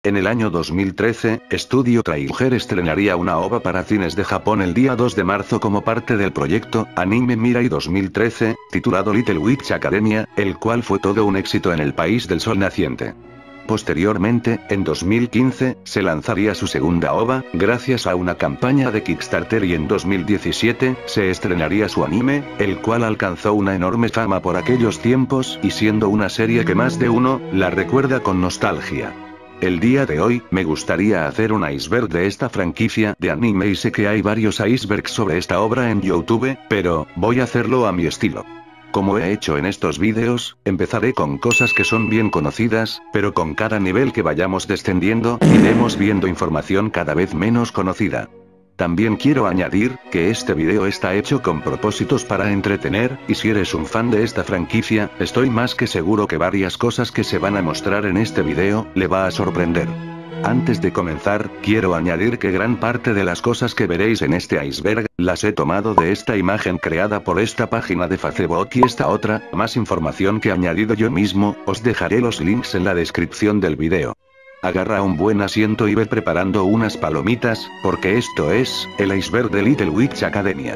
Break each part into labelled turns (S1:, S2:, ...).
S1: En el año 2013, Studio Trigger estrenaría una OVA para cines de Japón el día 2 de marzo como parte del proyecto Anime Mirai 2013, titulado Little Witch Academia, el cual fue todo un éxito en el país del sol naciente. Posteriormente, en 2015, se lanzaría su segunda OVA, gracias a una campaña de Kickstarter, y en 2017, se estrenaría su anime, el cual alcanzó una enorme fama por aquellos tiempos y siendo una serie que más de uno la recuerda con nostalgia. El día de hoy, me gustaría hacer un iceberg de esta franquicia de anime y sé que hay varios icebergs sobre esta obra en YouTube, pero voy a hacerlo a mi estilo. Como he hecho en estos vídeos, empezaré con cosas que son bien conocidas, pero con cada nivel que vayamos descendiendo, iremos viendo información cada vez menos conocida. También quiero añadir, que este video está hecho con propósitos para entretener, y si eres un fan de esta franquicia, estoy más que seguro que varias cosas que se van a mostrar en este video, le va a sorprender. Antes de comenzar, quiero añadir que gran parte de las cosas que veréis en este iceberg, las he tomado de esta imagen creada por esta página de Facebook y esta otra, más información que he añadido yo mismo, os dejaré los links en la descripción del video. Agarra un buen asiento y ve preparando unas palomitas, porque esto es, el iceberg de Little Witch Academia.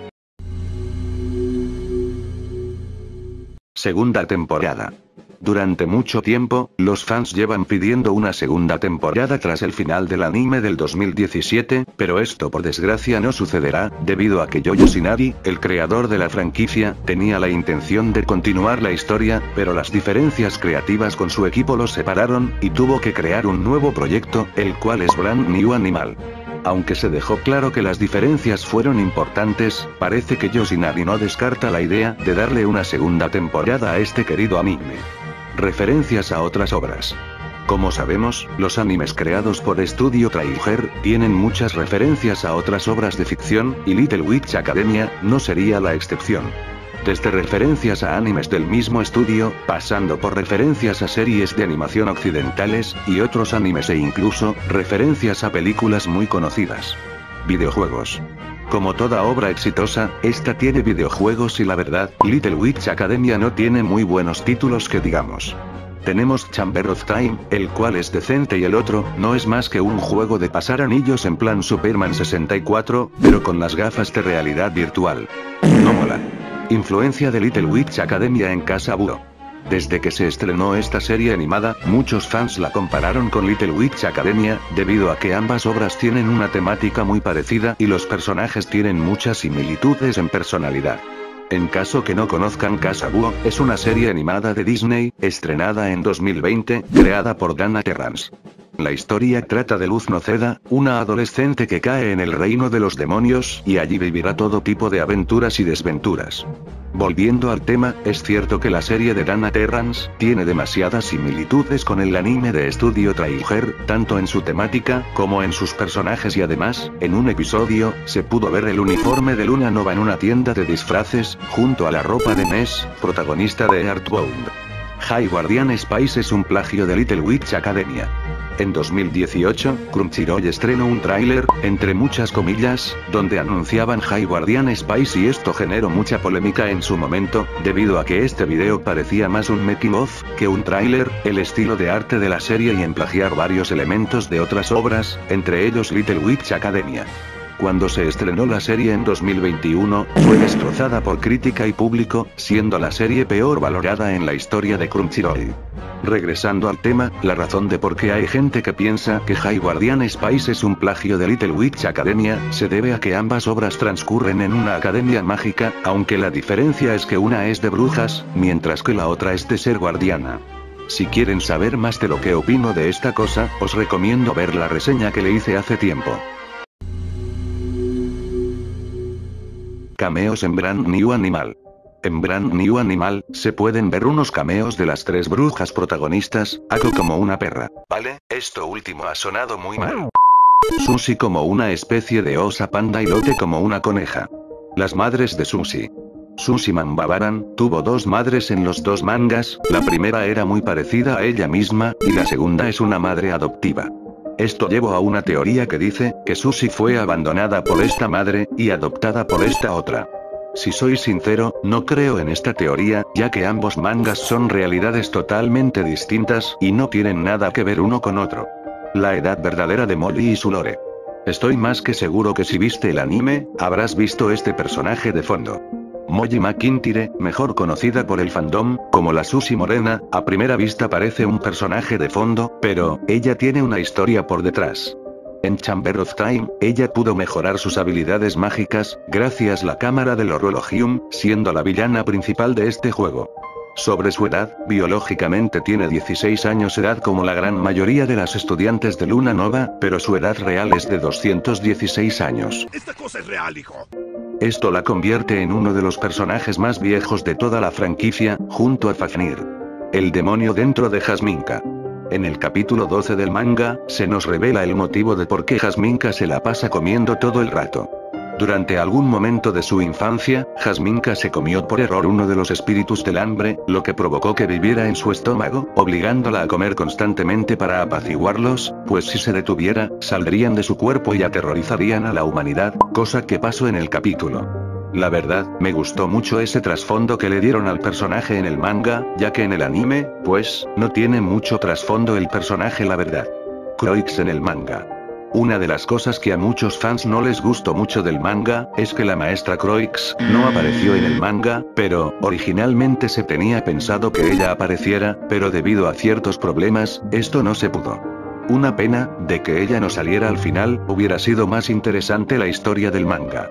S1: Segunda temporada. Durante mucho tiempo, los fans llevan pidiendo una segunda temporada tras el final del anime del 2017, pero esto por desgracia no sucederá, debido a que Yoyo Shinari, el creador de la franquicia, tenía la intención de continuar la historia, pero las diferencias creativas con su equipo los separaron, y tuvo que crear un nuevo proyecto, el cual es Brand New Animal. Aunque se dejó claro que las diferencias fueron importantes, parece que Yoshinari no descarta la idea de darle una segunda temporada a este querido anime. Referencias a otras obras. Como sabemos, los animes creados por Studio Trigger tienen muchas referencias a otras obras de ficción, y Little Witch Academia no sería la excepción. Desde referencias a animes del mismo estudio, pasando por referencias a series de animación occidentales, y otros animes e incluso, referencias a películas muy conocidas. Videojuegos. Como toda obra exitosa, esta tiene videojuegos y la verdad, Little Witch Academia no tiene muy buenos títulos que digamos. Tenemos Chamber of Time, el cual es decente y el otro, no es más que un juego de pasar anillos en plan Superman 64, pero con las gafas de realidad virtual. No mola. Influencia de Little Witch Academia en Casa Búho. Desde que se estrenó esta serie animada, muchos fans la compararon con Little Witch Academia, debido a que ambas obras tienen una temática muy parecida y los personajes tienen muchas similitudes en personalidad. En caso que no conozcan, Casa Búho es una serie animada de Disney, estrenada en 2020, creada por Dana Terrance. La historia trata de Luz Noceda, una adolescente que cae en el reino de los demonios y allí vivirá todo tipo de aventuras y desventuras. Volviendo al tema, es cierto que la serie de Dana Terrance tiene demasiadas similitudes con el anime de Studio Trigger, tanto en su temática, como en sus personajes y además, en un episodio, se pudo ver el uniforme de Luna Nova en una tienda de disfraces, junto a la ropa de Ness, protagonista de Earthbound. High Guardian Spice es un plagio de Little Witch Academia. En 2018, Crunchyroll estrenó un tráiler, entre muchas comillas, donde anunciaban High Guardian Spice y esto generó mucha polémica en su momento, debido a que este video parecía más un making of, que un tráiler, el estilo de arte de la serie y en plagiar varios elementos de otras obras, entre ellos Little Witch Academia. Cuando se estrenó la serie en 2021, fue destrozada por crítica y público, siendo la serie peor valorada en la historia de Crunchyroll. Regresando al tema, la razón de por qué hay gente que piensa que High Guardian Spice es un plagio de Little Witch Academia, se debe a que ambas obras transcurren en una academia mágica, aunque la diferencia es que una es de brujas, mientras que la otra es de ser guardiana. Si quieren saber más de lo que opino de esta cosa, os recomiendo ver la reseña que le hice hace tiempo. Cameos en Brand New Animal. En Brand New Animal, se pueden ver unos cameos de las tres brujas protagonistas, Ako como una perra, ¿vale? Esto último ha sonado muy mal. Sushi como una especie de osa panda y Lotte como una coneja. Las madres de Sushi. Sushi Mambabaran tuvo dos madres en los dos mangas, la primera era muy parecida a ella misma, y la segunda es una madre adoptiva. Esto llevó a una teoría que dice, que Sushi fue abandonada por esta madre, y adoptada por esta otra. Si soy sincero, no creo en esta teoría, ya que ambos mangas son realidades totalmente distintas, y no tienen nada que ver uno con otro. La edad verdadera de Molly y su lore. Estoy más que seguro que si viste el anime, habrás visto este personaje de fondo. Molly McIntyre, mejor conocida por el fandom, como la Susie Morena, a primera vista parece un personaje de fondo, pero, ella tiene una historia por detrás. En Chamber of Time, ella pudo mejorar sus habilidades mágicas, gracias a la cámara del Horologium, siendo la villana principal de este juego. Sobre su edad, biológicamente tiene 16 años edad como la gran mayoría de las estudiantes de Luna Nova, pero su edad real es de 216 años.
S2: Esta cosa es real, hijo.
S1: Esto la convierte en uno de los personajes más viejos de toda la franquicia, junto a Fafnir. El demonio dentro de Jasminka. En el capítulo 12 del manga, se nos revela el motivo de por qué Jasminka se la pasa comiendo todo el rato. Durante algún momento de su infancia, Jasminka se comió por error uno de los espíritus del hambre, lo que provocó que viviera en su estómago, obligándola a comer constantemente para apaciguarlos, pues si se detuviera, saldrían de su cuerpo y aterrorizarían a la humanidad, cosa que pasó en el capítulo. La verdad, me gustó mucho ese trasfondo que le dieron al personaje en el manga, ya que en el anime, pues, no tiene mucho trasfondo el personaje la verdad. Croix en el manga. Una de las cosas que a muchos fans no les gustó mucho del manga, es que la maestra Croix no apareció en el manga, pero, originalmente se tenía pensado que ella apareciera, pero debido a ciertos problemas, esto no se pudo. Una pena, de que ella no saliera al final, hubiera sido más interesante la historia del manga.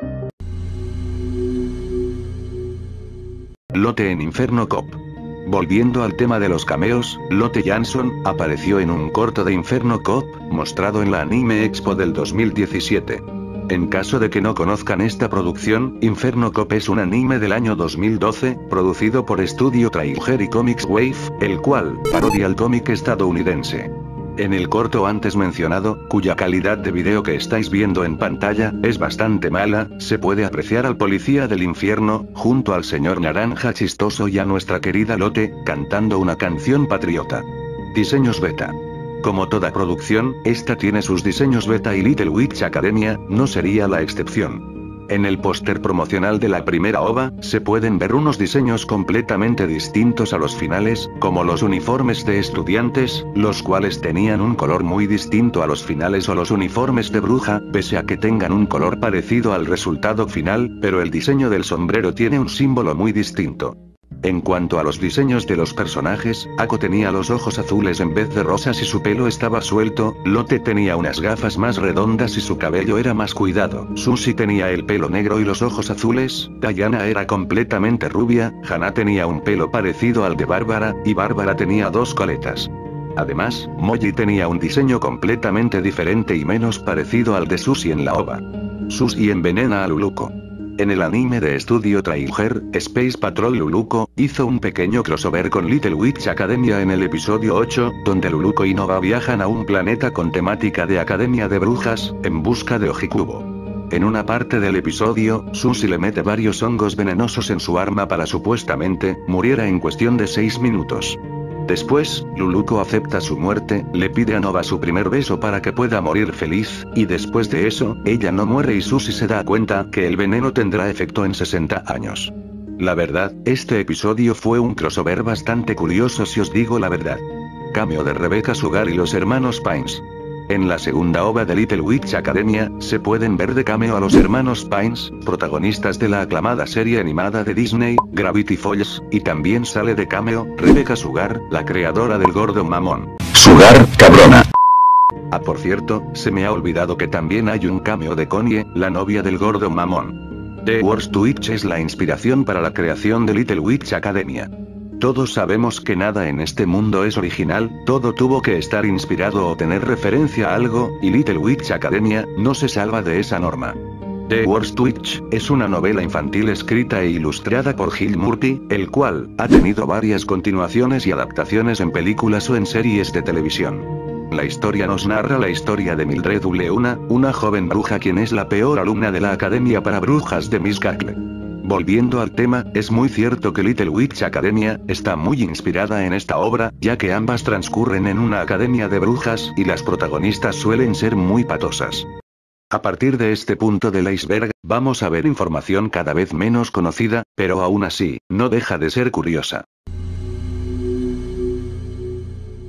S1: Lotte en Inferno Cop. Volviendo al tema de los cameos, Lotte Jansson apareció en un corto de Inferno Cop, mostrado en la Anime Expo del 2017. En caso de que no conozcan esta producción, Inferno Cop es un anime del año 2012, producido por Estudio Trigger y Comics Wave, el cual parodia al cómic estadounidense. En el corto antes mencionado, cuya calidad de video que estáis viendo en pantalla, es bastante mala, se puede apreciar al policía del infierno, junto al señor Naranja Chistoso y a nuestra querida Lotte, cantando una canción patriota. Diseños beta. Como toda producción, esta tiene sus diseños beta y Little Witch Academia, no sería la excepción. En el póster promocional de la primera OVA, se pueden ver unos diseños completamente distintos a los finales, como los uniformes de estudiantes, los cuales tenían un color muy distinto a los finales o los uniformes de bruja, pese a que tengan un color parecido al resultado final, pero el diseño del sombrero tiene un símbolo muy distinto. En cuanto a los diseños de los personajes, Ako tenía los ojos azules en vez de rosas y su pelo estaba suelto, Lotte tenía unas gafas más redondas y su cabello era más cuidado, Susie tenía el pelo negro y los ojos azules, Diana era completamente rubia, Hana tenía un pelo parecido al de Bárbara, y Bárbara tenía dos coletas. Además, Molly tenía un diseño completamente diferente y menos parecido al de Susie en la OVA. Susie envenena a Luluko. En el anime de Estudio Trigger, Space Patrol Luluko, hizo un pequeño crossover con Little Witch Academia en el episodio 8, donde Luluko y Nova viajan a un planeta con temática de academia de brujas, en busca de Ojikubo. En una parte del episodio, Susie le mete varios hongos venenosos en su arma para supuestamente, muriera en cuestión de 6 minutos. Después, Luluko acepta su muerte, le pide a Nova su primer beso para que pueda morir feliz, y después de eso, ella no muere y Susie se da cuenta que el veneno tendrá efecto en 60 años. La verdad, este episodio fue un crossover bastante curioso si os digo la verdad. Cameo de Rebecca Sugar y los hermanos Pines. En la segunda OVA de Little Witch Academia, se pueden ver de cameo a los hermanos Pines, protagonistas de la aclamada serie animada de Disney, Gravity Falls, y también sale de cameo, Rebecca Sugar, la creadora del gordo mamón.
S3: Sugar, cabrona.
S1: Ah, por cierto, se me ha olvidado que también hay un cameo de Connie, la novia del gordo mamón. The Worst Witch es la inspiración para la creación de Little Witch Academia. Todos sabemos que nada en este mundo es original, todo tuvo que estar inspirado o tener referencia a algo, y Little Witch Academia no se salva de esa norma. The Worst Witch es una novela infantil escrita e ilustrada por Gil Murphy, el cual ha tenido varias continuaciones y adaptaciones en películas o en series de televisión. La historia nos narra la historia de Mildred Luna, una joven bruja quien es la peor alumna de la Academia para Brujas de Miss Cackle. Volviendo al tema, es muy cierto que Little Witch Academia está muy inspirada en esta obra, ya que ambas transcurren en una academia de brujas y las protagonistas suelen ser muy patosas. A partir de este punto del iceberg, vamos a ver información cada vez menos conocida, pero aún así, no deja de ser curiosa.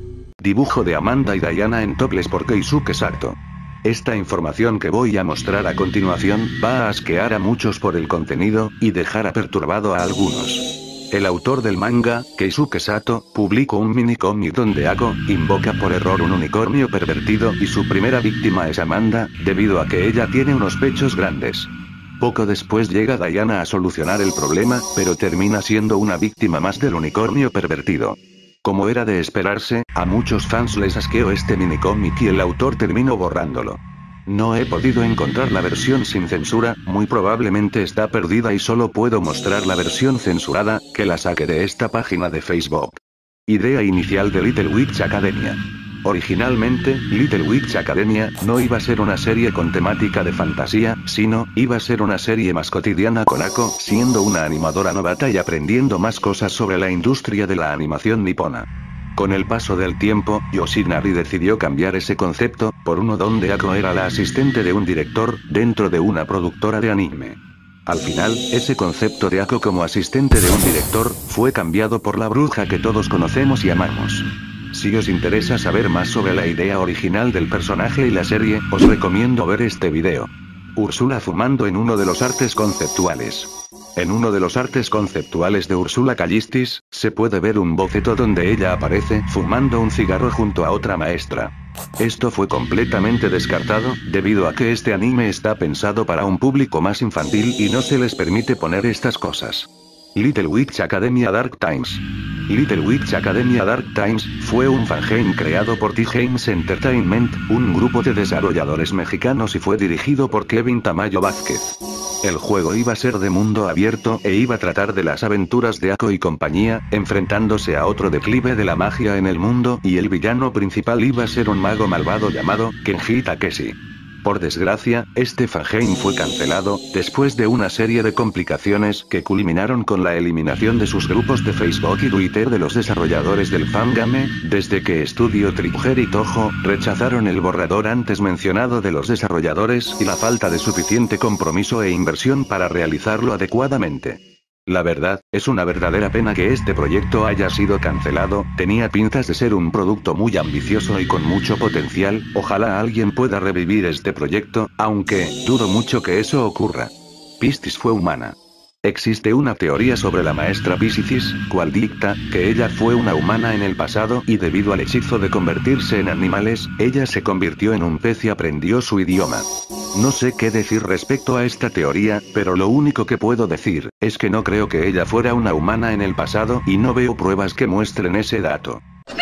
S1: Dibujo de Amanda y Diana en topless por Keisuke Sato. Esta información que voy a mostrar a continuación va a asquear a muchos por el contenido, y dejará perturbado a algunos. El autor del manga, Keisuke Sato, publicó un minicómic donde Ako invoca por error un unicornio pervertido y su primera víctima es Amanda, debido a que ella tiene unos pechos grandes. Poco después llega Diana a solucionar el problema, pero termina siendo una víctima más del unicornio pervertido. Como era de esperarse, a muchos fans les asqueó este minicómic y el autor terminó borrándolo. No he podido encontrar la versión sin censura, muy probablemente está perdida y solo puedo mostrar la versión censurada, que la saqué de esta página de Facebook. Idea inicial de Little Witch Academia. Originalmente, Little Witch Academia no iba a ser una serie con temática de fantasía, sino, iba a ser una serie más cotidiana con Ako siendo una animadora novata y aprendiendo más cosas sobre la industria de la animación nipona. Con el paso del tiempo, Yoshinari decidió cambiar ese concepto, por uno donde Ako era la asistente de un director, dentro de una productora de anime. Al final, ese concepto de Ako como asistente de un director, fue cambiado por la bruja que todos conocemos y amamos. Si os interesa saber más sobre la idea original del personaje y la serie, os recomiendo ver este video. Úrsula fumando en uno de los artes conceptuales. En uno de los artes conceptuales de Úrsula Callistis, se puede ver un boceto donde ella aparece fumando un cigarro junto a otra maestra. Esto fue completamente descartado, debido a que este anime está pensado para un público más infantil y no se les permite poner estas cosas. Little Witch Academia Dark Times. Little Witch Academia Dark Times fue un fangame creado por T-Games Entertainment, un grupo de desarrolladores mexicanos y fue dirigido por Kevin Tamayo Vázquez. El juego iba a ser de mundo abierto e iba a tratar de las aventuras de Ako y compañía, enfrentándose a otro declive de la magia en el mundo y el villano principal iba a ser un mago malvado llamado Kenji Takeshi. Por desgracia, este fangame fue cancelado, después de una serie de complicaciones que culminaron con la eliminación de sus grupos de Facebook y Twitter de los desarrolladores del fangame, desde que Studio Trigger y Toho rechazaron el borrador antes mencionado de los desarrolladores y la falta de suficiente compromiso e inversión para realizarlo adecuadamente. La verdad, es una verdadera pena que este proyecto haya sido cancelado, tenía pintas de ser un producto muy ambicioso y con mucho potencial, ojalá alguien pueda revivir este proyecto, aunque, dudo mucho que eso ocurra. Piscis fue humana. Existe una teoría sobre la maestra Piscis, cual dicta, que ella fue una humana en el pasado y debido al hechizo de convertirse en animales, ella se convirtió en un pez y aprendió su idioma. No sé qué decir respecto a esta teoría, pero lo único que puedo decir, es que no creo que ella fuera una humana en el pasado y no veo pruebas que muestren ese dato.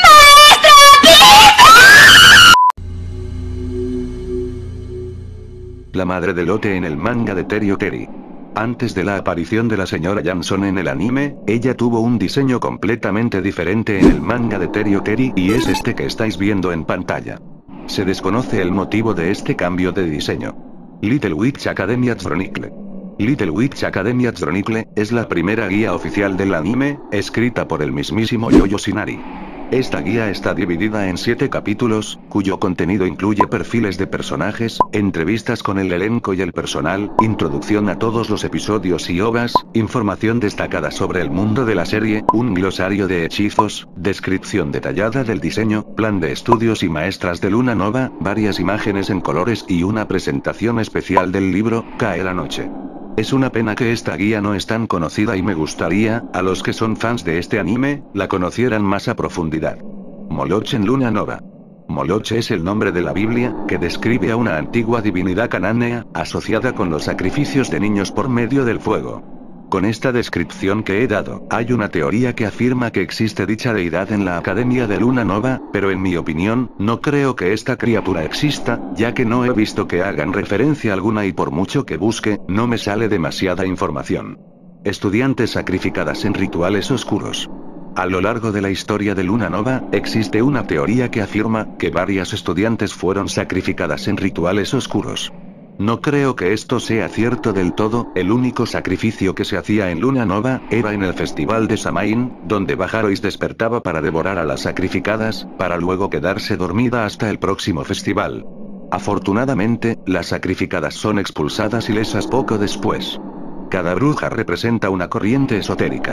S1: La madre de Lotte en el manga de Terio Keri. Antes de la aparición de la señora Jansson en el anime, ella tuvo un diseño completamente diferente en el manga de Terio Keri y es este que estáis viendo en pantalla. Se desconoce el motivo de este cambio de diseño. Little Witch Academia Chronicle. Little Witch Academia Chronicle es la primera guía oficial del anime, escrita por el mismísimo Yoshinari. Esta guía está dividida en 7 capítulos, cuyo contenido incluye perfiles de personajes, entrevistas con el elenco y el personal, introducción a todos los episodios y OVAs, información destacada sobre el mundo de la serie, un glosario de hechizos, descripción detallada del diseño, plan de estudios y maestras de Luna Nova, varias imágenes en colores y una presentación especial del libro, Cae la noche. Es una pena que esta guía no es tan conocida y me gustaría, a los que son fans de este anime, la conocieran más a profundidad. Moloch en Luna Nova. Moloch es el nombre de la Biblia, que describe a una antigua divinidad canánea, asociada con los sacrificios de niños por medio del fuego. Con esta descripción que he dado, hay una teoría que afirma que existe dicha deidad en la Academia de Luna Nova, pero en mi opinión, no creo que esta criatura exista, ya que no he visto que hagan referencia alguna y por mucho que busque, no me sale demasiada información. Estudiantes sacrificadas en rituales oscuros. A lo largo de la historia de Luna Nova, existe una teoría que afirma que varias estudiantes fueron sacrificadas en rituales oscuros. No creo que esto sea cierto del todo, el único sacrificio que se hacía en Luna Nova, era en el festival de Samain, donde Bajarois despertaba para devorar a las sacrificadas, para luego quedarse dormida hasta el próximo festival. Afortunadamente, las sacrificadas son expulsadas ilesas poco después. Cada bruja representa una corriente esotérica.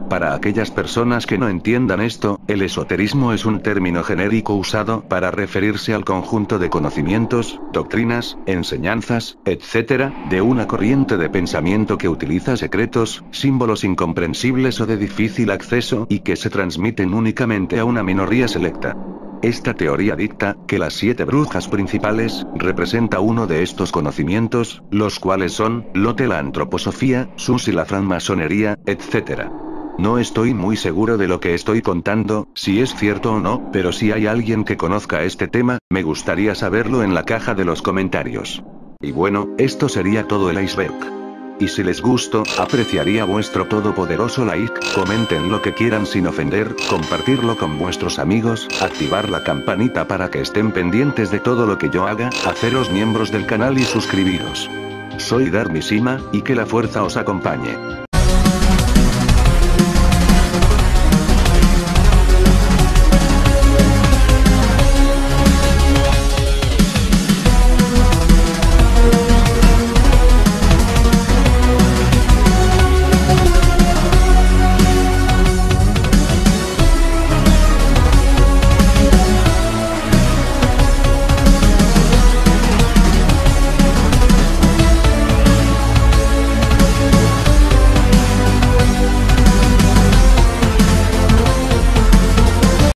S1: Para aquellas personas que no entiendan esto, el esoterismo es un término genérico usado para referirse al conjunto de conocimientos, doctrinas, enseñanzas, etc., de una corriente de pensamiento que utiliza secretos, símbolos incomprensibles o de difícil acceso y que se transmiten únicamente a una minoría selecta. Esta teoría dicta que las 7 brujas principales representa uno de estos conocimientos, los cuales son Lotte la antroposofía, Susi la francmasonería, etc. No estoy muy seguro de lo que estoy contando, si es cierto o no, pero si hay alguien que conozca este tema, me gustaría saberlo en la caja de los comentarios. Y bueno, esto sería todo el iceberg. Y si les gustó, apreciaría vuestro todopoderoso like, comenten lo que quieran sin ofender, compartirlo con vuestros amigos, activar la campanita para que estén pendientes de todo lo que yo haga, haceros miembros del canal y suscribiros. Soy Darmishima, y que la fuerza os acompañe.